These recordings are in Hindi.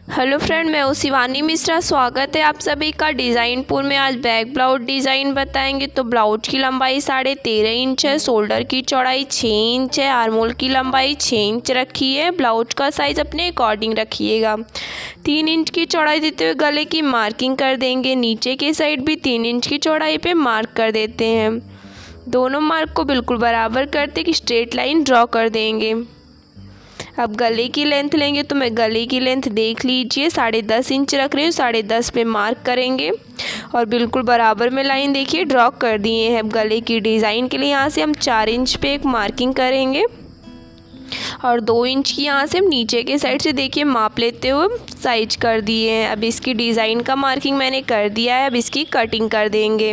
हेलो फ्रेंड, मैं हूँ शिवानी मिश्रा। स्वागत है आप सभी का डिज़ाइनपुर में। आज बैक ब्लाउज डिज़ाइन बताएंगे। तो ब्लाउज की लंबाई 13.5 इंच है, शोल्डर की चौड़ाई 6 इंच है, आर्मोल की लंबाई 6 इंच रखी है। ब्लाउज का साइज़ अपने अकॉर्डिंग रखिएगा। 3 इंच की चौड़ाई देते हुए गले की मार्किंग कर देंगे। नीचे के साइड भी 3 इंच की चौड़ाई पर मार्क कर देते हैं। दोनों मार्क को बिल्कुल बराबर करते एक स्ट्रेट लाइन ड्रॉ कर देंगे। अब गले की लेंथ लेंगे, तो मैं गले की लेंथ देख लीजिए 10.5 इंच रख रही हूँ। 10.5 पे मार्क करेंगे और बिल्कुल बराबर में लाइन देखिए ड्रॉ कर दिए हैं। अब गले की डिज़ाइन के लिए यहाँ से हम 4 इंच पे एक मार्किंग करेंगे और 2 इंच की यहाँ से हम नीचे के साइड से देखिए माप लेते हुए साइज कर दिए हैं। अब इसकी डिज़ाइन का मार्किंग मैंने कर दिया है। अब इसकी कटिंग कर देंगे।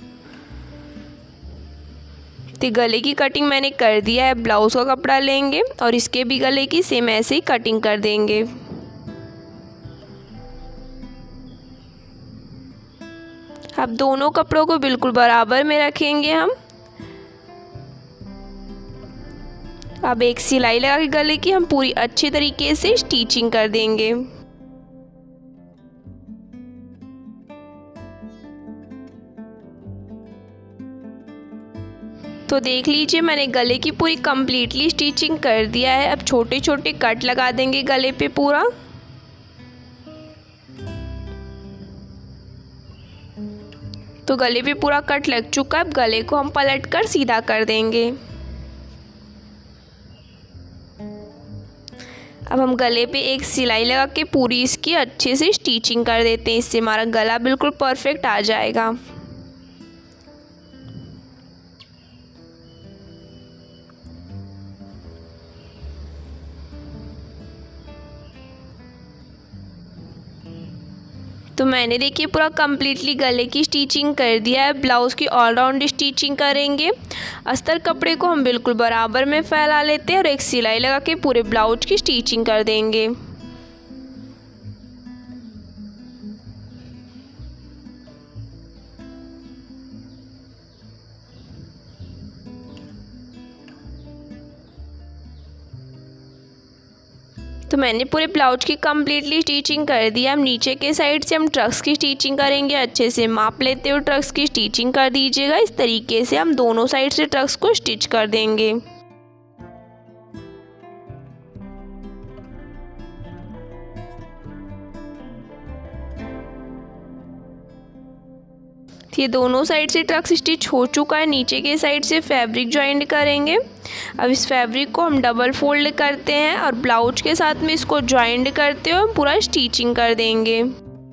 तो गले की कटिंग मैंने कर दिया है। ब्लाउज़ का कपड़ा लेंगे और इसके भी गले की सेम ऐसे ही कटिंग कर देंगे। अब दोनों कपड़ों को बिल्कुल बराबर में रखेंगे हम। अब एक सिलाई लगा के गले की हम पूरी अच्छे तरीके से स्टिचिंग कर देंगे। तो देख लीजिए मैंने गले की पूरी कंप्लीटली स्टिचिंग कर दिया है। अब छोटे छोटे कट लगा देंगे गले पे पूरा। तो गले पे पूरा कट लग चुका है। अब गले को हम पलट कर सीधा कर देंगे। अब हम गले पे एक सिलाई लगा के पूरी इसकी अच्छे से स्टिचिंग कर देते हैं। इससे हमारा गला बिल्कुल परफेक्ट आ जाएगा। तो मैंने देखिए पूरा कंप्लीटली गले की स्टिचिंग कर दिया है। ब्लाउज़ की ऑल राउंड स्टिचिंग करेंगे। अस्तर कपड़े को हम बिल्कुल बराबर में फैला लेते हैं और एक सिलाई लगा के पूरे ब्लाउज की स्टिचिंग कर देंगे। तो मैंने पूरे ब्लाउज की कंप्लीटली स्टिचिंग कर दिया। हम नीचे के साइड से हम ट्रक्स की स्टिचिंग करेंगे। अच्छे से माप लेते हुए ट्रक्स की स्टिचिंग कर दीजिएगा। इस तरीके से हम दोनों साइड से ट्रक्स को स्टिच कर देंगे। ये दोनों साइड से ट्रक्स स्टिच हो चुका है। नीचे के साइड से फैब्रिक ज्वाइंट करेंगे। अब इस फैब्रिक को हम डबल फोल्ड करते हैं और ब्लाउज के साथ में इसको ज्वाइंट करते हुए हम पूरा स्टिचिंग कर देंगे।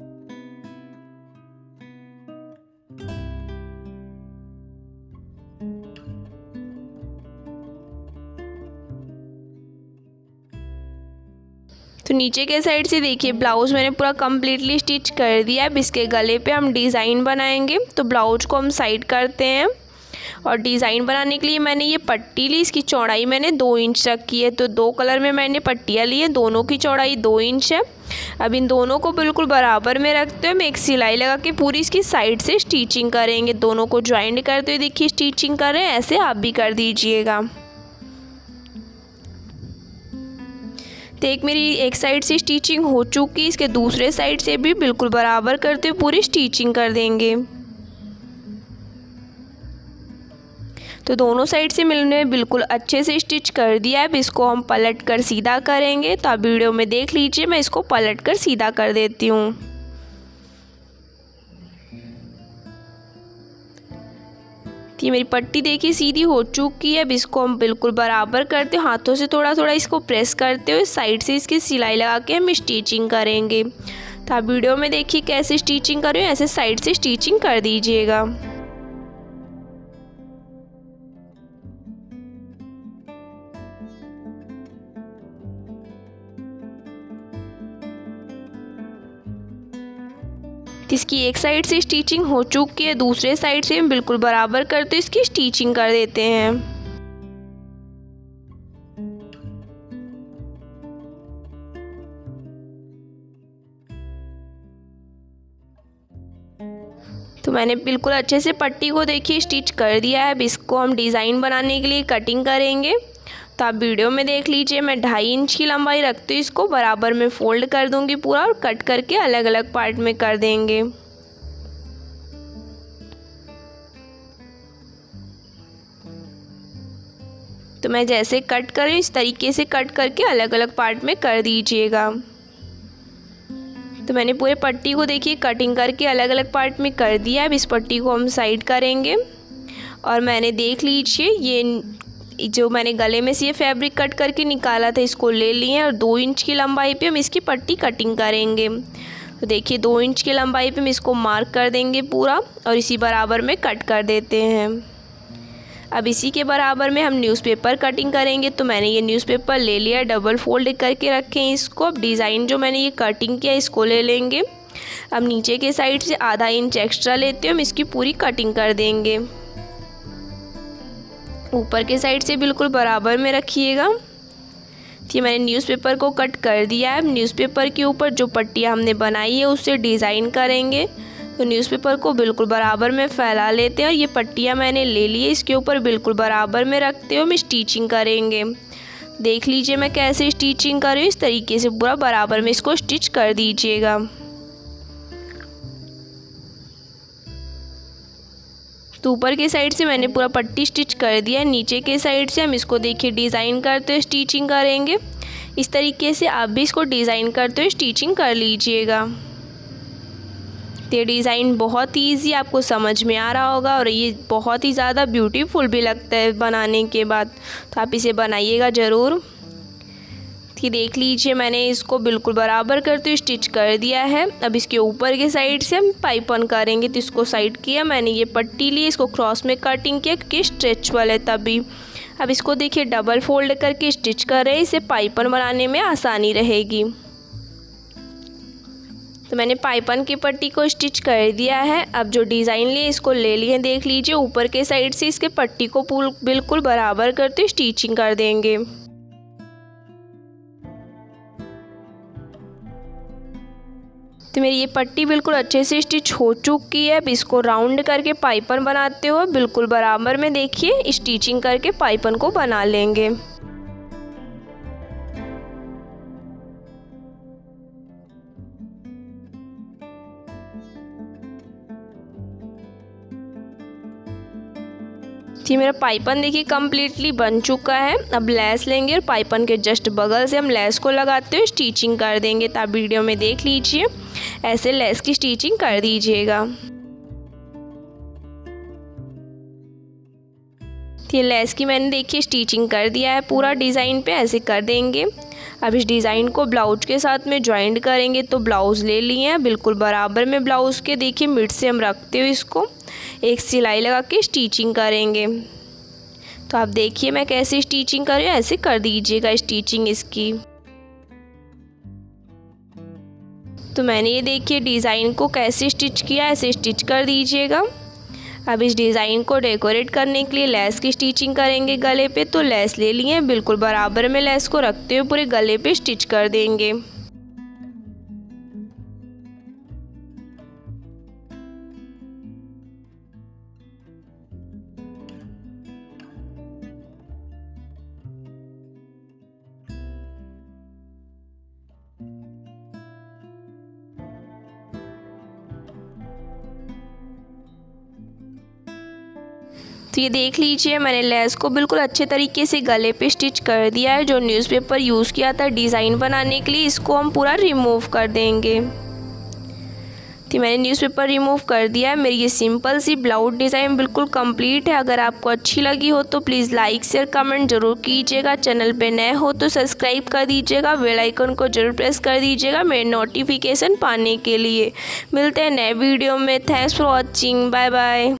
तो नीचे के साइड से देखिए ब्लाउज़ मैंने पूरा कंप्लीटली स्टिच कर दिया है। अब इसके गले पे हम डिज़ाइन बनाएंगे। तो ब्लाउज को हम साइड करते हैं और डिज़ाइन बनाने के लिए मैंने ये पट्टी ली। इसकी चौड़ाई मैंने 2 इंच रखी है। तो 2 कलर में मैंने पट्टियाँ ली है। दोनों की चौड़ाई 2 इंच है। अब इन दोनों को बिल्कुल बराबर में रखते हुए हम एक सिलाई लगा के पूरी इसकी साइड से स्टिचिंग करेंगे। दोनों को ज्वाइंट करते हुए देखिए स्टिचिंग कर रहे हैं। ऐसे आप भी कर दीजिएगा। तो एक मेरी एक साइड से स्टिचिंग हो चुकी है। इसके दूसरे साइड से भी बिल्कुल बराबर करते हुए पूरी स्टिचिंग कर देंगे। तो दोनों साइड से मिलने बिल्कुल अच्छे से स्टिच कर दिया है। अब इसको हम पलट कर सीधा करेंगे। तो आप वीडियो में देख लीजिए, मैं इसको पलट कर सीधा कर देती हूँ। ये मेरी पट्टी देखिए सीधी हो चुकी है। अब इसको हम बिल्कुल बराबर करते हुए हाथों से थोड़ा थोड़ा इसको प्रेस करते हुए साइड से इसकी सिलाई लगा के हम स्टिचिंग करेंगे। तो आप वीडियो में देखिए कैसे स्टिचिंग कर रहे हो, ऐसे साइड से स्टिचिंग कर दीजिएगा। इसकी एक साइड से स्टिचिंग हो चुकी है। दूसरे साइड से हम बिल्कुल बराबर करते हुए इसकी स्टिचिंग कर देते हैं। तो मैंने बिल्कुल अच्छे से पट्टी को देखिए स्टिच कर दिया है। अब इसको हम डिज़ाइन बनाने के लिए कटिंग करेंगे। तो आप वीडियो में देख लीजिए, मैं 2.5 इंच की लंबाई रखती हूँ। इसको बराबर में फोल्ड कर दूँगी पूरा और कट करके अलग अलग पार्ट में कर देंगे। तो मैं जैसे कट कर रही हूँ इस तरीके से कट करके अलग अलग पार्ट में कर दीजिएगा। तो मैंने पूरे पट्टी को देखिए कटिंग करके अलग अलग पार्ट में कर दिया। अब इस पट्टी को हम साइड करेंगे और मैंने देख लीजिए ये जो मैंने गले में से ये फैब्रिक कट करके निकाला था इसको ले लिए और 2 इंच की लंबाई पे हम इसकी पट्टी कटिंग करेंगे। तो देखिए 2 इंच की लंबाई पे हम इसको मार्क कर देंगे पूरा और इसी बराबर में कट कर देते हैं। अब इसी के बराबर में हम न्यूज़पेपर कटिंग करेंगे। तो मैंने ये न्यूज़पेपर ले लिया, डबल फोल्ड करके रखें इसको। अब डिज़ाइन जो मैंने ये कटिंग किया इसको ले लेंगे। अब नीचे के साइड से आधा इंच एक्स्ट्रा लेते हैं, हम इसकी पूरी कटिंग कर देंगे। ऊपर के साइड से बिल्कुल बराबर में रखिएगा। ये मैंने न्यूज़पेपर को कट कर दिया है। अब न्यूज़पेपर के ऊपर जो पट्टियाँ हमने बनाई है उससे डिज़ाइन करेंगे। तो न्यूज़पेपर को बिल्कुल बराबर में फैला लेते हैं और ये पट्टियाँ मैंने ले ली है, इसके ऊपर बिल्कुल बराबर में रखते हुए हम स्टिचिंग करेंगे। देख लीजिए मैं कैसे स्टिचिंग कर रही हूँ, इस तरीके से पूरा बराबर में इसको स्टिच कर दीजिएगा। तो ऊपर के साइड से मैंने पूरा पट्टी स्टिच कर दिया है। नीचे के साइड से हम इसको देखिए डिज़ाइन करते हुए स्टिचिंग करेंगे। इस तरीके से आप भी इसको डिज़ाइन करते हुए स्टिचिंग कर लीजिएगा। ये डिज़ाइन बहुत ही ईजी आपको समझ में आ रहा होगा और ये बहुत ही ज़्यादा ब्यूटीफुल भी लगता है बनाने के बाद। तो आप इसे बनाइएगा ज़रूर। ये देख लीजिए मैंने इसको बिल्कुल बराबर करते हुए स्टिच कर दिया है। अब इसके ऊपर के साइड से हम पाइपन करेंगे। तो इसको साइड किया, मैंने ये पट्टी ली, इसको क्रॉस में कटिंग किया क्योंकि स्ट्रेचबल है तभी। अब इसको देखिए डबल फोल्ड करके स्टिच कर रहे हैं, इससे पाइपन बनाने में आसानी रहेगी। तो मैंने पाइपन की पट्टी को स्टिच कर दिया है। अब जो डिज़ाइन लिए इसको ले लिए, देख लीजिए ऊपर के साइड से इसके पट्टी को बिल्कुल बराबर करते स्टिचिंग कर देंगे। तो मेरी ये पट्टी बिल्कुल अच्छे से स्टिच हो चुकी है। अब इसको राउंड करके पाइपन बनाते हुए बिल्कुल बराबर में देखिए स्टिचिंग करके पाइपन को बना लेंगे। ये मेरा पाइपन देखिए कम्प्लीटली बन चुका है। अब लेस लेंगे और पाइपन के जस्ट बगल से हम लेस को लगाते हुए स्टिचिंग कर देंगे। तो आप वीडियो में देख लीजिए ऐसे लेस की स्टिचिंग कर दीजिएगा। ये लेस की मैंने देखिए स्टिचिंग कर दिया है पूरा डिज़ाइन पे, ऐसे कर देंगे। अब इस डिज़ाइन को ब्लाउज के साथ में ज्वाइंट करेंगे। तो ब्लाउज़ ले लिए हैं, बिल्कुल बराबर में ब्लाउज़ के देखिए मिड से हम रखते हुए इसको एक सिलाई लगा के स्टिचिंग करेंगे। तो आप देखिए मैं कैसे स्टिचिंग कर रही हूँ, ऐसे कर दीजिएगा स्टिचिंग इसकी। तो मैंने ये देखिए डिज़ाइन को कैसे स्टिच किया, ऐसे स्टिच कर दीजिएगा। अब इस डिज़ाइन को डेकोरेट करने के लिए लेस की स्टिचिंग करेंगे गले पे। तो लेस ले लिए, बिल्कुल बराबर में लेस को रखते हुए पूरे गले पे स्टिच कर देंगे। तो ये देख लीजिए मैंने लेस को बिल्कुल अच्छे तरीके से गले पे स्टिच कर दिया है। जो न्यूज़पेपर यूज़ किया था डिज़ाइन बनाने के लिए, इसको हम पूरा रिमूव कर देंगे। तो मैंने न्यूज़पेपर रिमूव कर दिया है। मेरी ये सिंपल सी ब्लाउज डिज़ाइन बिल्कुल कंप्लीट है। अगर आपको अच्छी लगी हो तो प्लीज़ लाइक शेयर कमेंट ज़रूर कीजिएगा। चैनल पे नए हो तो सब्सक्राइब कर दीजिएगा, बेल आइकन को ज़रूर प्रेस कर दीजिएगा मेरे नोटिफिकेशन पाने के लिए। मिलते हैं नए वीडियो में। Thanks for watching, bye bye.